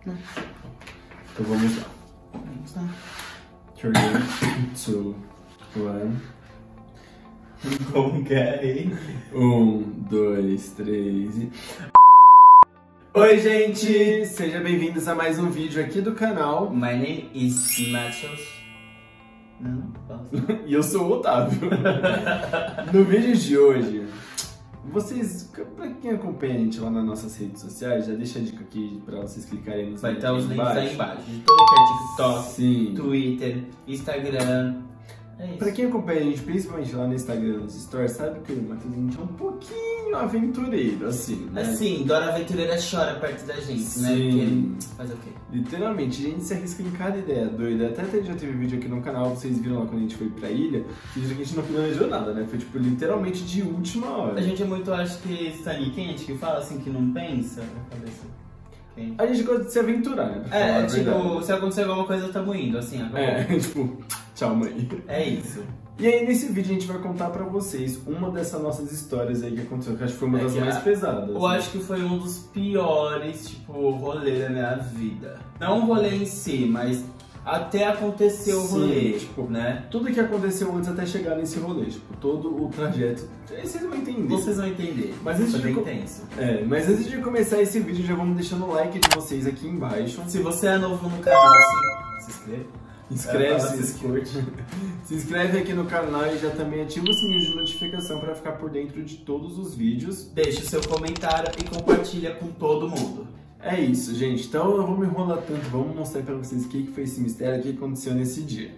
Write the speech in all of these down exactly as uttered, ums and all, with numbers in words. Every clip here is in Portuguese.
Então vamos lá. Vamos lá. três, dois, um. Como que é aí? Um, dois, três e... Oi, gente! Sejam bem-vindos a mais um vídeo aqui do canal. My name is Matheus. Não, não posso. E eu sou o Otávio. No vídeo de hoje, vocês, pra quem acompanha a gente lá nas nossas redes sociais, já deixa a dica aqui pra vocês clicarem nos Vai links estar os links embaixo. aí embaixo. De todo que é TikTok, Sim. Twitter, Instagram. É isso. Pra quem acompanha a gente, principalmente lá no Instagram, nos stories, sabe que o Matheus a gente é um pouquinho aventureiro, assim, né? Assim, Dora Aventureira chora perto da gente, Sim. né? Porque ele faz o quê? Literalmente, a gente se arrisca em cada ideia doida. Até, até já teve vídeo aqui no canal, vocês viram lá quando a gente foi pra ilha, que a gente não planejou nada, né? Foi tipo, literalmente de última hora. A gente é muito, acho que, sangue quente, que fala assim, que não pensa na cabeça. Quem? A gente gosta de se aventurar, né? Pra falar É, a tipo, verdade. se acontecer alguma coisa, tamo indo, assim, acabou. É, tipo, tchau, mãe. É isso. E aí, nesse vídeo, a gente vai contar pra vocês uma dessas nossas histórias aí que aconteceu, que acho que foi uma É das que mais a- pesadas. Eu acho que foi um dos piores, tipo, rolê da minha vida. Não o rolê em si, mas até acontecer o Sim, rolê, tipo, né? Tudo que aconteceu antes até chegar nesse rolê, tipo, todo o trajeto. Aí vocês vão entender. Vocês vão entender. Mas antes Foi de bem co- intenso. É, mas antes de começar esse vídeo, já vamos deixando o like de vocês aqui embaixo. Se você é novo no canal, se, se inscreve. Inscreve, É, se, se curte. Se inscreve aqui no canal e já também ativa o sininho de notificação para ficar por dentro de todos os vídeos. Deixa o seu comentário e compartilha com todo mundo. É isso, gente. Então eu não vou me enrolar tanto, vamos mostrar para vocês o que que foi esse mistério, o que aconteceu nesse dia.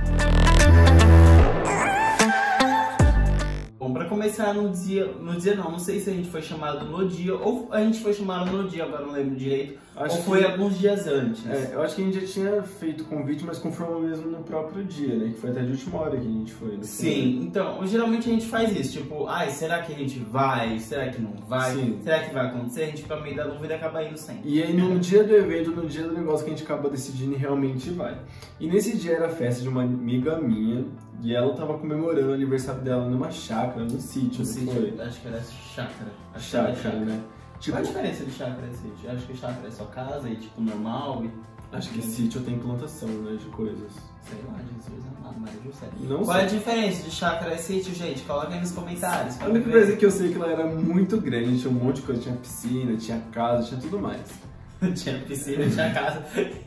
Bom, pra começar no dia, no dia não, não sei se a gente foi chamado no dia ou a gente foi chamado no dia, agora não lembro direito, Acho ou foi que- alguns dias antes. É, eu acho que a gente já tinha feito o convite, mas confirmou mesmo no próprio dia, né? Que foi até de última hora que a gente foi. Né? Sim, então, geralmente a gente faz isso, tipo, ai, será que a gente vai? Será que não vai? Sim. Será que vai acontecer? A gente fica meio da dúvida e acaba indo sempre. E aí no dia do evento, no dia do negócio que a gente acaba decidindo e realmente vai. E nesse dia era a festa de uma amiga minha, e ela tava comemorando o aniversário dela numa chácara, no sítio, No não sítio, foi? acho que era chácara. A Acho que era chácara, né? Tipo, Qual a diferença de chácara e sítio? Acho que chácara é só casa e tipo normal e... acho que sítio tem plantação, né, de coisas. Sei lá, Jesus amado, mas eu sei. Não Qual sei. é a diferença de chácara e sítio, gente? Coloca aí nos comentários. A única coisa que eu sei é que ela era muito grande, tinha um monte de coisa, tinha piscina, tinha casa, tinha tudo mais. Tinha piscina, tinha casa.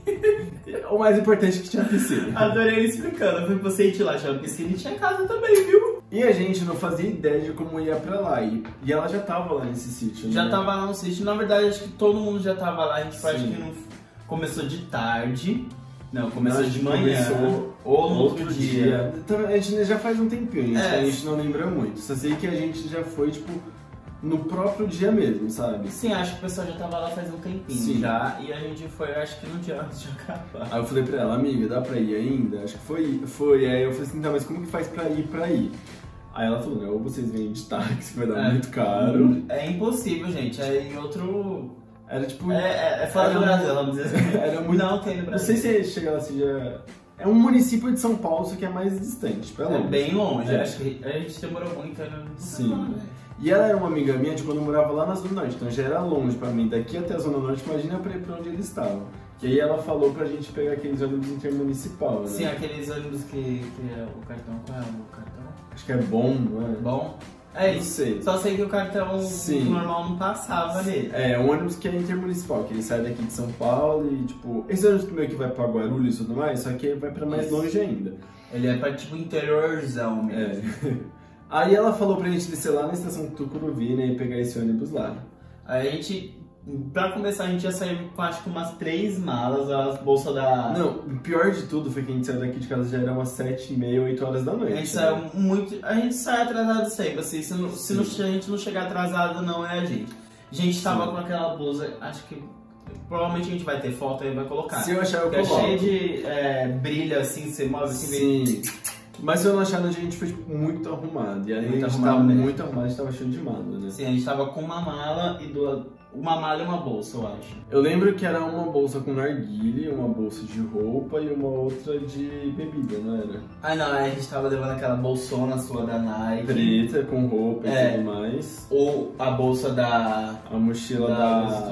O mais importante é que tinha piscina. Adorei ele explicando. Eu fui pro sítio lá, tinha piscina e tinha casa também, viu? E a gente não fazia ideia de como ia pra lá. E, e ela já tava lá nesse sítio, Já né? tava lá no sítio. Na verdade, acho que todo mundo já tava lá. A gente acho Sim. que não começou de tarde. Não, começou Não, de manhã. começou ou no outro, dia. Então, a gente já faz um tempinho, a gente, É. a gente não lembra muito. Só sei que a gente já foi, tipo, no próprio dia mesmo, sabe? Sim, acho que o pessoal já tava lá faz um tempinho Sim. já. E a gente foi, acho que no dia antes de acabar. Aí eu falei pra ela, amiga, dá pra ir ainda? Acho que foi, foi. Aí eu falei assim, tá, mas como que faz pra ir pra ir? Aí ela falou, né, ou vocês vêm de táxi, que vai dar É. muito caro. É impossível, gente. É em outro... Era tipo... É, é, é fora do era Brasil, vamos dizer assim. Era muito... Não tem no Não Brasil. sei se chega lá assim, já... É um município de São Paulo, só que é mais distante, tipo, é É longe. bem longe. É. Acho que a gente demorou muito. Né? Sim. E ela era uma amiga minha de quando eu morava lá na Zona Norte, então já era longe pra mim. Daqui até a Zona Norte, imagina pra ir pra onde eles estavam. Que aí ela falou pra gente pegar aqueles ônibus intermunicipal, né? Sim, aqueles ônibus que, que é o cartão, qual é o cartão? Acho que é bom, não é? Bom? É Não isso. sei. Só sei que o cartão Sim. normal não passava nele. É, um ônibus que é intermunicipal, que ele sai daqui de São Paulo e, tipo... Esse ônibus que meio que vai pra Guarulhos e tudo mais, só que vai pra mais Isso. longe ainda. Ele é pra tipo interiorzão mesmo. É. Aí ela falou pra gente descer lá na estação Tucuruvi, né, e pegar esse ônibus lá. Aí a gente, pra começar, a gente ia sair com acho que umas três malas, as bolsas da... Não, o pior de tudo foi que a gente saiu daqui de casa já era umas sete e meia, oito horas da noite. A gente né? saiu muito. A gente sai atrasado sempre, assim, se, não, se, não, se a gente não chegar atrasado, não é a gente. A gente tava Sim. com aquela blusa, acho que provavelmente a gente vai ter foto e vai colocar. Se eu achar, eu Que é coloco. cheio de é, brilho assim, você move assim, Sim. Mas se eu não achar, no dia a gente foi tipo, muito arrumado. E aí Muito a gente arrumado tava mesmo. muito arrumado, a gente tava cheio de mala, né? assim, a gente tava com uma mala e duas. Uma mala e uma bolsa, eu acho. Eu lembro que era uma bolsa com narguile, uma bolsa de roupa e uma outra de bebida, não era? Ah não, a gente tava levando aquela bolsona sua da Nike. Preta, com roupa É. e tudo mais. Ou a bolsa da. A mochila da da... Louis Vuitton.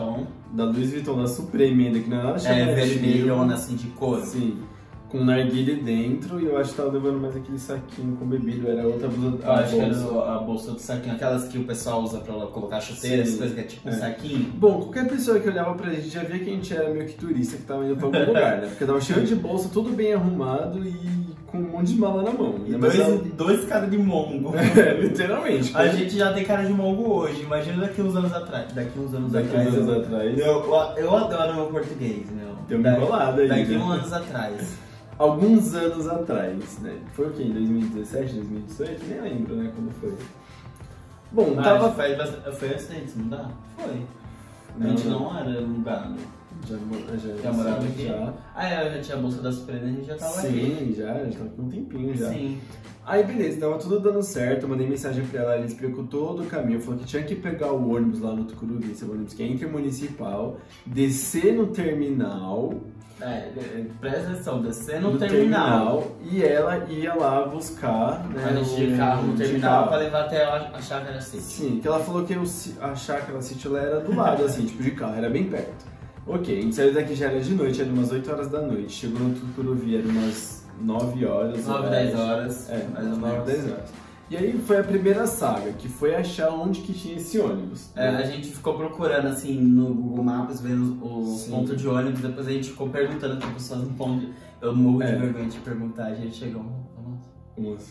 da Louis Vuitton, da Supreme ainda, que não é nada É, vermelhona assim de cor. Sim. Com narguilé dentro e eu acho que tava levando mais aquele saquinho com bebida, era outra blusa. Eu acho bolsa. que era a bolsa do saquinho, aquelas que o pessoal usa pra colocar chuteira, essas coisas que é tipo é. um saquinho. Bom, qualquer pessoa que olhava pra gente já via que a gente era meio que turista que tava indo pra algum lugar, né? Porque tava cheio de bolsa, tudo bem arrumado e com um monte de mala na mão. E dois, ela... dois caras de mongo. É, literalmente. A gente já tem cara de mongo hoje, imagina daqui uns anos atrás. Daqui uns anos daqui atrás. Daqui uns anos atrás. Eu, eu adoro meu português, meu. Deu uma enrolada aí. Daqui né? uns anos atrás. Alguns anos atrás, né? Foi o quê? Em dois mil e dezessete, dois mil e dezoito? Nem lembro, né? Quando foi. Bom, ah, tava... Foi, foi antes da gente mudar? Foi. Não, a gente não, não era mudado. Já, já, já morava aqui? Já. Ah, é, eu já tinha a bolsa da Supreme, a gente já tava Sim, aqui. Sim, já, já tava com um tempinho já. Sim. Aí beleza, tava tudo dando certo, eu mandei mensagem pra ela, ela explicou todo o caminho, falou que tinha que pegar o ônibus lá no Tucuruvi, esse ônibus que é intermunicipal, descer no terminal... É, presta atenção, descer no, no terminal. terminal. E ela ia lá buscar, né? A gente de carro no terminal pra levar até a, a Chácara City. Sim, que ela falou que a Chácara City ela era do lado, assim, tipo de carro, era bem perto. Ok, a gente saiu daqui já era de noite, era umas oito horas da noite. Chegou no Tucuruvi, era umas nove horas. nove, dez horas. É, mais ou nove, dez horas. E aí foi a primeira saga, que foi achar onde que tinha esse ônibus. É, a gente ficou procurando assim no Google Maps, vendo os pontos de ônibus, depois a gente ficou perguntando para pessoas no ponto. Eu morro de é. vergonha de perguntar, a gente chegou. Nossa,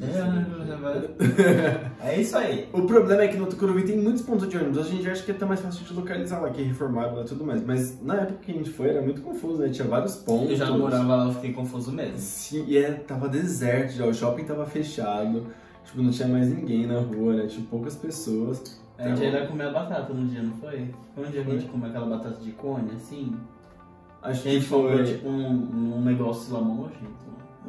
é, é isso aí. O problema é que no Tucuruvi tem muitos pontos de ônibus. Hoje em dia acho que é até mais fácil de localizar lá, que é reformado e tudo mais. Mas na época que a gente foi era muito confuso, né? Tinha vários pontos. Eu já morava lá, eu fiquei confuso mesmo. Sim, e é, tava deserto já, o shopping tava fechado. Tipo, não tinha mais ninguém na rua, né? Tinha poucas pessoas. A gente ainda comeu batata no dia, não foi? Foi um dia que a gente comeu aquela batata de cone, assim? Acho que a gente foi. Comprou, tipo, um, um negócio lá nojento.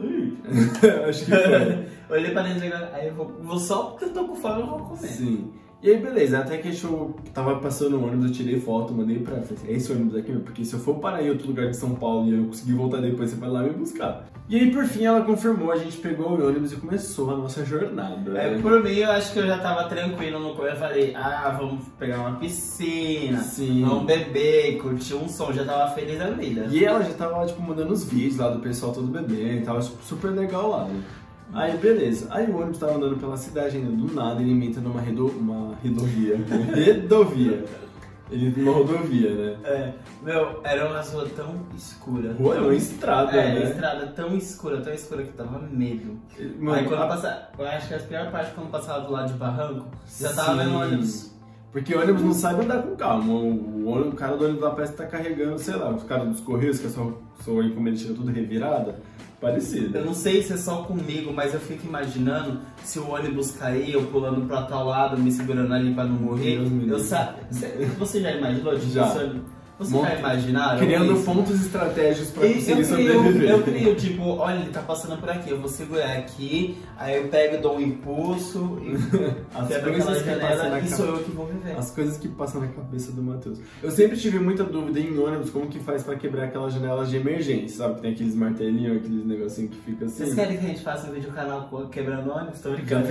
Acho que foi. Olhei pra dentro e aí eu vou, vou só porque eu tô com fome, eu vou comer. Sim. E aí, beleza, até que eu tava passando o ônibus, eu tirei foto, mandei pra ela. Falei assim, é esse ônibus aqui, meu? Porque se eu for parar em outro lugar de São Paulo e eu conseguir voltar depois, você vai lá me buscar. E aí, por fim, ela confirmou, a gente pegou o ônibus e começou a nossa jornada. É, né? Por mim, eu acho que eu já tava tranquilo no corpo. Eu falei, ah, vamos pegar uma piscina, Sim. vamos beber, curtir um som, já tava feliz da vida. E ela já tava, tipo, mandando os vídeos lá do pessoal todo bebendo, tava super legal lá, né? Aí, beleza. Aí o ônibus tava andando pela cidade ainda, do nada ele entra numa redo... uma redovia. Redovia. Ele numa rodovia, né? É, meu, era uma rua tão escura. Rua tão... não, estrada, é, né? É, estrada tão escura, tão escura que dava medo. Mano, aí quando a... passava, eu acho que a pior parte quando passava do lado de Barranco, já tava vendo ônibus. Porque o ônibus não sabe andar com calma. O, o, o cara do ônibus lá parece que tá carregando, sei lá, os caras dos Correios, que é só, só encomenda chega tudo revirada. Parecido. Eu não sei se é só comigo, mas eu fico imaginando se o ônibus cair, eu pulando pra tal lado, me segurando ali pra não morrer. Eu sa... Você já imaginou? Tipo, já. Você, você já imaginaram? Criando isso? pontos estratégicos pra conseguir eu sobreviver. Eu crio, tipo, olha, ele tá passando por aqui, eu vou segurar aqui, aí eu pego, dou um impulso e As quebro aquela janela e sou eu que vou viver. As coisas que passam na cabeça do Matheus. Eu sempre tive muita dúvida em ônibus, como que faz pra quebrar aquelas janelas de emergência, sabe? Que tem aqueles martelinhos, aqueles negocinhos que fica assim. Vocês querem que a gente faça um vídeo no canal quebrando ônibus? Tô brincando.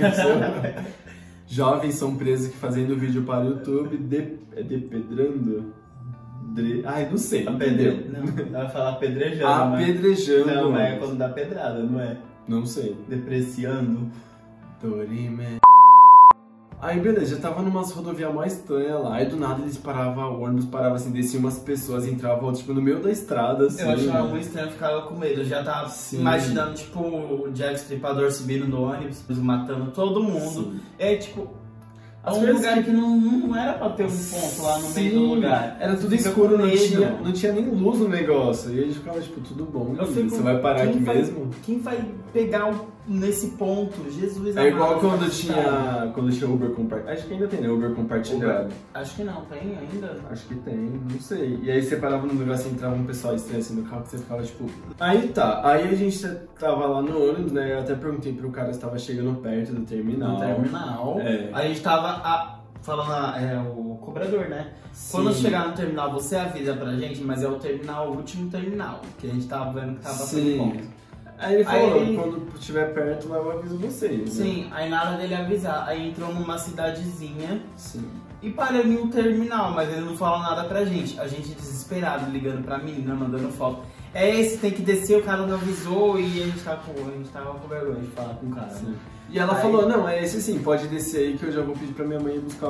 Jovens são presos que fazendo vídeo para o YouTube, de... é depedrando? Dre... Ai, não sei. Apedre... Não, vai falar apedrejando. Apedrejando. Não, mas é quando dá pedrada, não é? Não sei. Depreciando. Dorime. Aí beleza, já tava numas rodovias mais estranhas lá, e do nada eles paravam, o ônibus parava assim, descia umas pessoas, entravam tipo no meio da estrada, assim. Eu achava muito estranho, eu ficava com medo, eu já tava Sim. imaginando tipo o Jack Stripador subindo no ônibus, matando todo mundo. Sim. É tipo... É um lugar que, que não, não era pra ter um ponto lá no Sim, meio do lugar. Era tudo escuro, não tinha, não tinha nem luz no negócio. E a gente ficava tipo, tudo bom, eu fico, você vai parar aqui vai, mesmo? Quem vai pegar um, nesse ponto? Jesus É igual quando eu tinha, quando tinha Uber compartilhado. Acho que ainda tem, né? Uber compartilhado. Uber. Acho que não, tem ainda? Acho que tem, não sei. E aí você parava no lugar assim, entrava um pessoal estranho assim no carro, que você ficava tipo... Aí tá, aí a gente tava lá no ônibus, né? Eu até perguntei pro cara se tava chegando perto do terminal. No terminal. É. A gente tava... A... Falando, é o cobrador, né? Sim. Quando chegar no terminal, você avisa pra gente, mas é o terminal, o último terminal, que a gente tava vendo que tava sem ponto. Aí ele falou, aí, quando estiver perto lá eu aviso vocês. Sim, né? aí nada dele avisar. Aí entrou numa cidadezinha. Sim. e paramos em um terminal, mas ele não falou nada pra gente. A gente desesperado, ligando pra menina, mandando foto. É esse, tem que descer, o cara não avisou e a gente tava com, a gente tava com vergonha de falar com o cara. Né? E ela aí, falou, não, é esse sim, pode descer aí que eu já vou pedir pra minha mãe buscar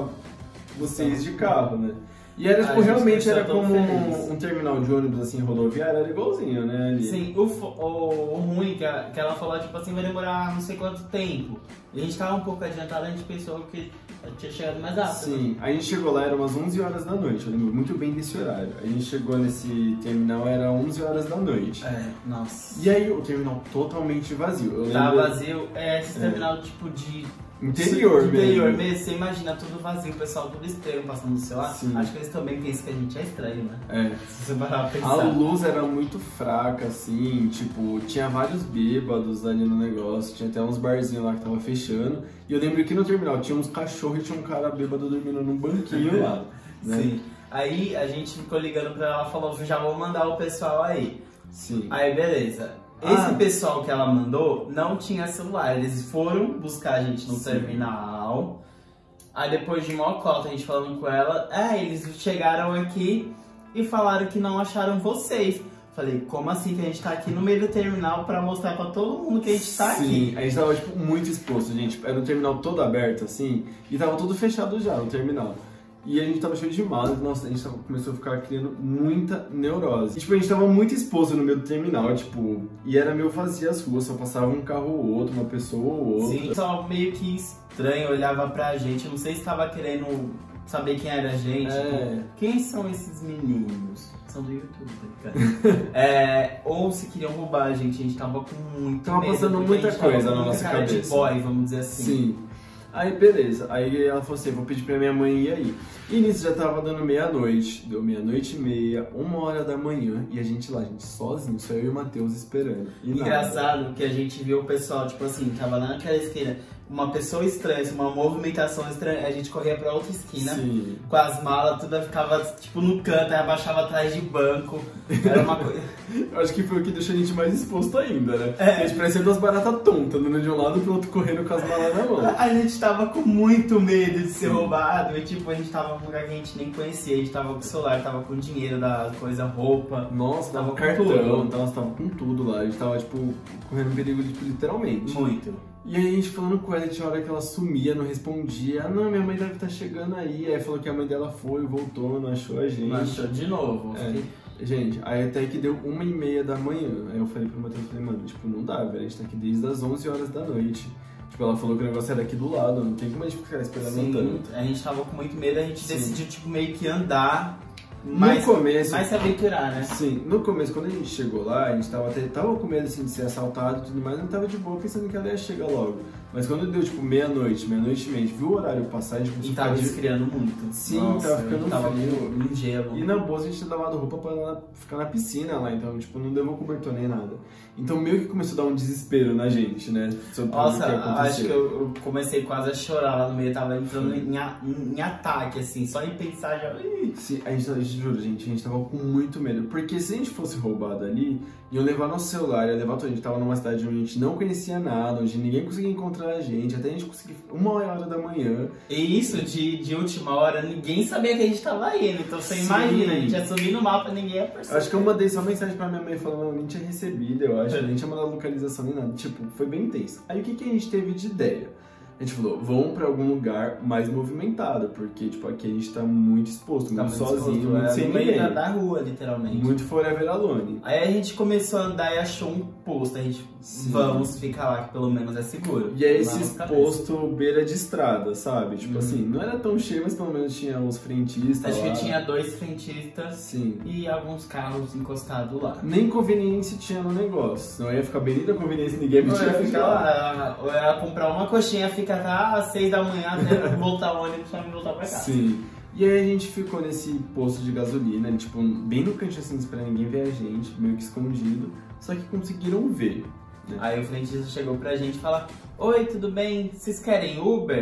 vocês de carro, né? E era, tipo, realmente era como um, um terminal de ônibus, assim, rodoviário, era igualzinho, né? Ali. Sim, o, o, o ruim que, a, que ela falou, tipo assim, vai demorar não sei quanto tempo. E a gente tava um pouco adiantado, a gente pensou que tinha chegado mais rápido. Sim, a gente chegou lá, era umas onze horas da noite, eu lembro muito bem desse horário. A gente chegou nesse terminal, era onze horas da noite. É, nossa. E aí o terminal totalmente vazio. Eu Tava lembro... vazio, é esse terminal é. tipo de... Interior mesmo. Interior mesmo, você imagina tudo vazio, o pessoal tudo estranho passando no celular. Sim. Acho que eles também pensam que a gente é estranho, né? É. Se você parar pra pensar. A luz era muito fraca, assim, tipo, tinha vários bêbados ali no negócio, tinha até uns barzinhos lá que tava fechando. E eu lembro que no terminal tinha uns cachorros e tinha um cara bêbado dormindo num banquinho lá. Né? Sim. Aí a gente ficou ligando pra ela e falou, já vou mandar o pessoal aí. Sim. Aí beleza. Esse ah. pessoal que ela mandou não tinha celular, eles foram buscar a gente no Sim. terminal. Aí depois de uma cota a gente falando com ela, é, eles chegaram aqui e falaram que não acharam vocês. Falei, como assim que a gente tá aqui no meio do terminal pra mostrar pra todo mundo que a gente tá Sim, aqui? Sim, a gente tava tipo, muito exposto, gente. Era um terminal todo aberto, assim, e tava tudo fechado já, no terminal. E a gente tava cheio de malas, nossa, a gente tava, começou a ficar criando muita neurose. E, tipo, a gente tava muito exposto no meio do terminal, tipo, e era meio vazia as ruas, só passava um carro ou outro, uma pessoa ou outra. Sim, só meio que estranho, olhava pra gente, eu não sei se tava querendo saber quem era a gente. É. Tipo, quem são esses meninos? São do YouTube, tá ligado? é, ou se queriam roubar a gente, a gente tava com muito tava medo. passando muita coisa na nossa cara cabeça. De boy, vamos dizer assim. Sim. Aí beleza, aí ela falou assim, vou pedir pra minha mãe ir aí. E nisso já tava dando meia-noite, deu meia-noite e meia, uma hora da manhã, e a gente lá, a gente sozinho, só eu e o Matheus esperando. E engraçado nada. Que a gente viu o pessoal, tipo assim, tava lá naquela esquina, uma pessoa estranha, uma movimentação estranha, a gente corria pra outra esquina, Sim. com as malas, tudo ficava tipo no canto, aí abaixava atrás de banco, era uma coisa... Eu acho que foi o que deixou a gente mais exposto ainda, né? É. A gente parecia duas baratas tontas, andando de um lado pro outro correndo com as malas na mão. A gente tava com muito medo de ser Sim. roubado, e tipo, a gente tava num lugar que a gente nem conhecia, a gente tava com o celular, tava com dinheiro da coisa, roupa. Nossa, tava com cartão, nossa, tava com tudo lá, a gente tava tipo, correndo perigo, tipo, literalmente. Muito. E aí a gente falando com ela, tinha hora que ela sumia, não respondia. Ah, não, minha mãe deve estar chegando aí. Aí falou que a mãe dela foi, voltou, não achou a gente. Não achou de novo. É. Gente, aí até que deu uma e meia da manhã. Aí eu falei pro Matheus, falei, mano, tipo, não dá, velho. A gente tá aqui desde as onze horas da noite. Tipo, ela falou que o negócio era aqui do lado, não tem como a gente ficar esperando Sim, tanto. A gente tava com muito medo, a gente Sim. decidiu, tipo, meio que andar. Mais, no começo, mais se aventurar, né? Sim, no começo, quando a gente chegou lá, a gente tava, até, tava com medo assim, de ser assaltado e tudo mais, não tava de boa pensando que ela ia chegar logo. Mas quando deu tipo meia-noite, meia-noite e meia, a gente viu o horário passar, a gente começou E tava a ficar esfriando muito. Sim, Nossa, tava ficando tava frio. um gelo. E na bolsa a gente tinha lavado roupa pra ela ficar na piscina lá, então tipo, não levou cobertor nem nada. Então meio que começou a dar um desespero na gente, né? Sobre Nossa, o que aconteceu. acho que eu, eu comecei quase a chorar lá no meio, tava entrando em, em, em ataque, assim, só em pensar já. Sim, a gente, a gente juro, gente, a gente tava com muito medo. Porque se a gente fosse roubado ali, iam levar nosso celular, ia levar tudo. A gente tava numa cidade onde a gente não conhecia nada, onde ninguém conseguia encontrar a gente, até a gente conseguir uma hora da manhã. E isso de, de última hora, ninguém sabia que a gente tava indo. Então você Sim. imagina, a gente ia subir no mapa, ninguém ia perceber. Acho que eu mandei só mensagem pra minha mãe falando, eu nem tinha recebido, eu acho, nem tinha mandado localização nem nada. Tipo, foi bem intenso. Aí o que, que a gente teve de ideia? A gente falou, vamos pra algum lugar mais movimentado, porque, tipo, aqui a gente tá muito exposto, muito tá sozinho, exposto, muito é, sem no ninguém. meio da rua, literalmente. Muito Forever Alone. Aí a gente começou a andar e achou um posto, a gente, Sim. vamos ficar lá, que pelo menos é seguro. E é esse posto beira de estrada, sabe? Tipo hum. assim, não era tão cheio, mas pelo menos tinha uns frentistas Acho lá. que tinha dois frentistas Sim. e alguns carros encostados lá. Nem conveniência tinha no negócio, senão ia ficar bem da conveniência, ninguém me tinha ficar lá. Ou era comprar uma coxinha, ficar até às seis da manhã até voltar o ônibus pra me voltar pra casa. Sim. E aí a gente ficou nesse posto de gasolina, tipo, bem no cantinho assim, pra ninguém ver a gente, meio que escondido, só que conseguiram ver. Né? Aí o frentista chegou pra gente e falou, oi, tudo bem? Vocês querem Uber?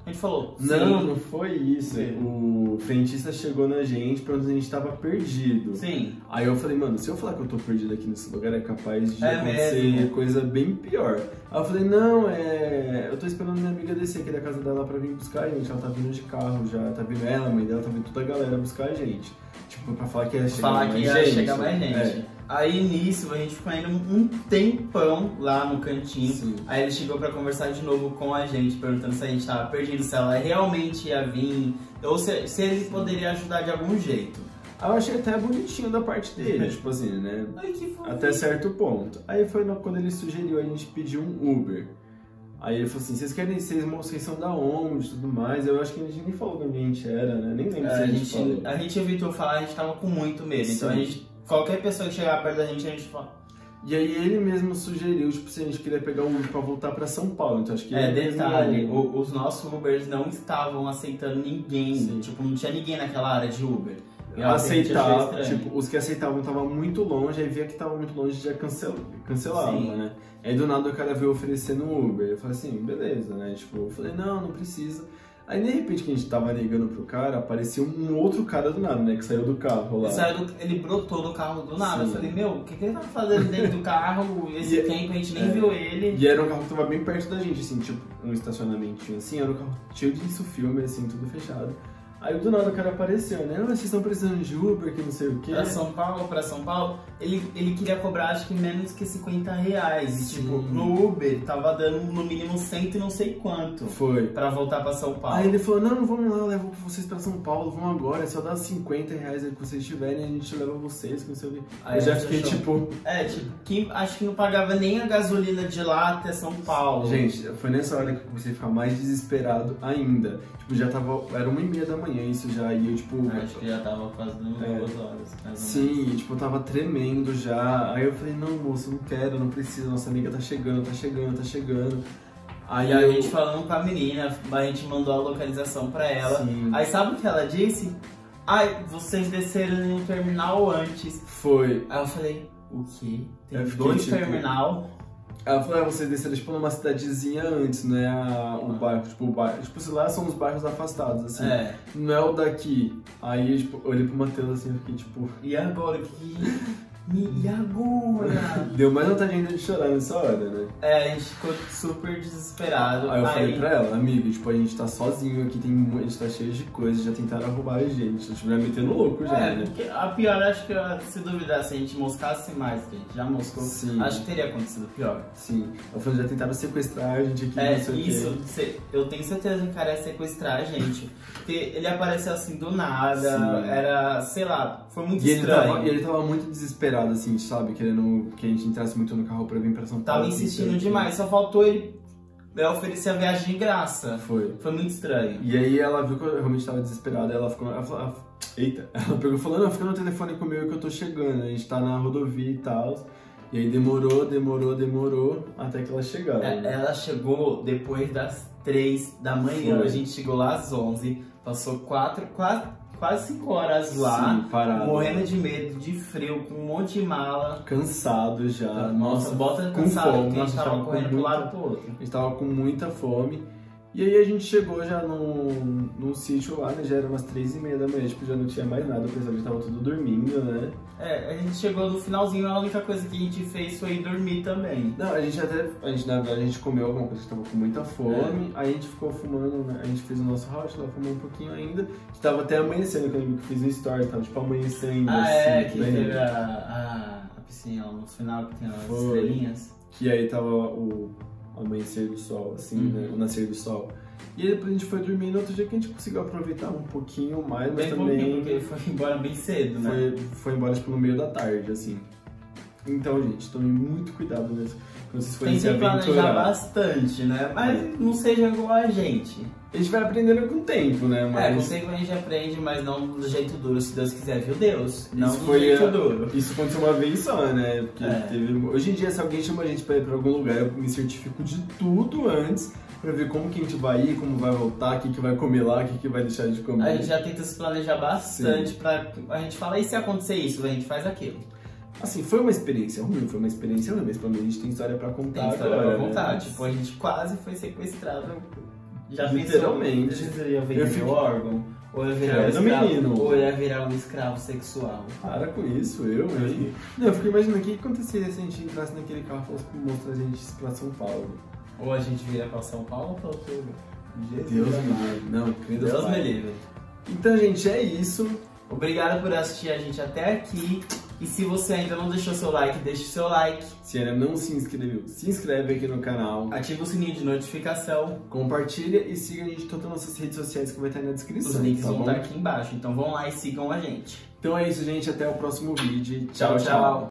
A gente falou, sim. Não, não foi isso. Sim. O frentista chegou na gente perguntando se a gente tava perdido. Sim. Aí eu falei, mano, se eu falar que eu tô perdido aqui nesse lugar, é capaz de é acontecer mesmo. coisa bem pior. Aí eu falei, não, é... eu tô esperando minha amiga descer aqui da casa dela pra vir buscar a gente. Ela tá vindo de carro já, tá vindo ela, a mãe dela, tá vindo toda a galera buscar a gente. Tipo, pra falar que ia chegar falar mais que ia gente. chegar mais gente. É. Aí nisso a gente ficou ainda um tempão lá no cantinho. Sim. Aí ele chegou pra conversar de novo com a gente, perguntando se a gente tava perdido, se ela realmente ia vir, ou se, se ele poderia ajudar de algum jeito. Eu achei até bonitinho da parte dele, tipo assim, né? Ai, que até certo ponto. Aí foi quando ele sugeriu a gente pedir um Uber. Aí ele falou assim, vocês querem, vocês, vocês são da onde e tudo mais? Eu acho que a gente nem falou de onde a gente era, né? Nem lembro é, se a gente, gente falou. A gente evitou falar, a gente tava com muito medo. Sim. Então a gente, qualquer pessoa que chegar perto da gente, a gente fala... E aí ele mesmo sugeriu, tipo, se a gente queria pegar um Uber pra voltar pra São Paulo. Então acho que É, ele detalhe, mesmo... o, os nossos Ubers não estavam aceitando ninguém. Sim. Tipo, não tinha ninguém naquela área de Uber. Aceitar, tipo, os que aceitavam estavam muito longe, aí via que tava muito longe já cancel, cancelava, Sim. né? Aí do nada o cara veio oferecendo um Uber. Eu falei assim, beleza, né? Tipo, eu falei, não, não precisa. Aí de repente que a gente tava ligando pro cara, apareceu um outro cara do nada, né? Que saiu do carro lá. Ele, saiu do, ele brotou do carro do nada. Sim. Eu falei, meu, o que, que ele tá fazendo dentro do carro? Esse tempo a gente nem é, viu ele. E era um carro que tava bem perto da gente, assim, tipo, um estacionamentinho assim, era um carro cheio de insufilme, assim, tudo fechado. Aí do nada o cara apareceu, né? Vocês estão precisando de Uber, que não sei o quê. Pra São Paulo, pra São Paulo, ele, ele queria cobrar acho que menos que cinquenta reais. E, tipo, no Uber tava dando no mínimo cento e não sei quanto. Foi. Pra voltar pra São Paulo. Aí ele falou, não, não vamos lá, eu levo vocês pra São Paulo, vamos agora, é só dar cinquenta reais aí que vocês tiverem, a gente leva vocês, que não sei o quê. Aí eu já fiquei achou. tipo... É, tipo, que acho que não pagava nem a gasolina de lá até São Paulo. Gente, foi nessa hora que eu comecei a ficar mais desesperado ainda. Tipo, já tava, era uma e meia da manhã isso já, e eu tipo... Acho que já tava quase duas é, horas. Mais sim, e, tipo, eu tava tremendo já. Aí eu falei, não moço, não quero, não precisa, nossa amiga tá chegando, tá chegando, tá chegando. Aí a eu... gente falando com a menina, a gente mandou a localização pra ela. Sim. Aí sabe o que ela disse? Ai, vocês desceram em um terminal antes. Foi. Aí eu falei, o quê? Tem eu dois tipo... terminal? Ela falou, ah, vocês desceram tipo numa cidadezinha antes, né? A, o bairro, tipo, o bairro. Tipo, sei lá, são os bairros afastados, assim. É. Não é o daqui. Aí, tipo, eu olhei pro Matheus assim, eu fiquei tipo. E agora? Que... E agora? Deu mais vontade ainda de chorar nessa hora, né? É, a gente ficou super desesperado. Aí eu Aí... falei pra ela, amiga, tipo, a gente tá sozinho aqui, tem, a gente tá cheio de coisas, já tentaram roubar a gente, tipo, já metendo louco já, é, né? Porque a pior, acho que se duvidar, se a gente moscasse mais, que a gente já moscou, Sim. acho que teria acontecido pior. Sim, eu falei, já tentaram sequestrar a gente aqui, é, não sei isso, o quê. Eu tenho certeza que o cara ia sequestrar a gente, porque ele apareceu assim do nada, Sim. era, sei lá, foi muito e estranho. Ele tava, e ele tava muito desesperado, assim, sabe, querendo que a gente entrasse muito no carro pra vir pra São Paulo. Tava insistindo demais, só faltou ele oferecer a viagem de graça. Foi. Foi muito estranho. E aí ela viu que eu realmente tava desesperada, ela ficou, ela falou, eita, ela pegou e falou, não, fica no telefone comigo que eu tô chegando, a gente tá na rodovia e tal. E aí demorou, demorou, demorou, até que ela chegou. É, ela chegou depois das três da manhã, Foi. A gente chegou lá às onze, passou quatro, quatro quase cinco horas lá, Sim, parado, morrendo de medo, de frio, com um monte de mala. Cansado já. Nossa, nossa bota com cansado, fome, porque a gente tava, tava correndo pro muita, lado pro outro. A gente tava com muita fome. E aí a gente chegou já num, num sítio lá, né? Já era umas três e meia da manhã, tipo, já não tinha mais nada, o pessoal já tava tudo dormindo, né? É, a gente chegou no finalzinho, a única coisa que a gente fez foi dormir também. Não, a gente até, a gente, na verdade, a gente comeu alguma coisa que tava com muita fome, é. Aí a gente ficou fumando, né? A gente fez o nosso hot lá, fumou um pouquinho ainda. A gente tava até amanhecendo, que eu lembro que fiz um story, tava tipo amanhecendo, ah, assim. é, que teve a, a, a piscina no final, que tem as foi. estrelinhas. Que aí tava o amanhecer do sol, assim, uhum. né? O nascer do sol. E aí depois a gente foi dormir, no outro dia que a gente conseguiu aproveitar um pouquinho mais, mas bem também... porque ele foi embora bem cedo, né? Foi, foi embora tipo no meio da tarde, assim. Então, gente, tome muito cuidado mesmo quando vocês forem se aventurar. Tem que planejar bastante, né? Mas é. não seja igual a gente. A gente vai aprendendo com o tempo, né? Mas... É, com o tempo a gente aprende, mas não do jeito duro, se Deus quiser, viu Deus? Não isso do foi jeito a... duro. Isso aconteceu uma vez só, né? Porque é. teve... Hoje em dia, se alguém chama a gente pra ir pra algum lugar, eu me certifico de tudo antes, pra ver como que a gente vai ir, como vai voltar, o que, que vai comer lá, o que, que vai deixar de comer. A gente já tenta se planejar bastante. Sim. Pra a gente falar, e se acontecer isso, a gente faz aquilo. Assim, foi uma experiência ruim, foi uma experiência ruim, mas pelo menos a gente tem história pra contar. Tem história agora, pra contar, né? tipo, a gente quase foi sequestrado Já literalmente. Pensou, você ia vender fico... o órgão? Ou ia virar um escravo, menino. Ou ia virar um escravo sexual. Para com isso, eu, eu. Não, eu fico imaginando o que aconteceria se a gente entrasse naquele carro e fosse mostrar a gente pra São Paulo. Ou a gente vira pra São Paulo ou pra outro lugar. Deus me livre. Não, Deus, Deus me livre. Então, gente, é isso. Obrigado por assistir a gente até aqui. E se você ainda não deixou seu like, deixe seu like. Se ainda não se inscreveu, se inscreve aqui no canal. Ativa o sininho de notificação. Compartilha e siga a gente em todas as nossas redes sociais que vai estar aí na descrição. Os links tá vão bom? estar aqui embaixo. Então vão lá e sigam a gente. Então é isso, gente. Até o próximo vídeo. Tchau, tchau. tchau.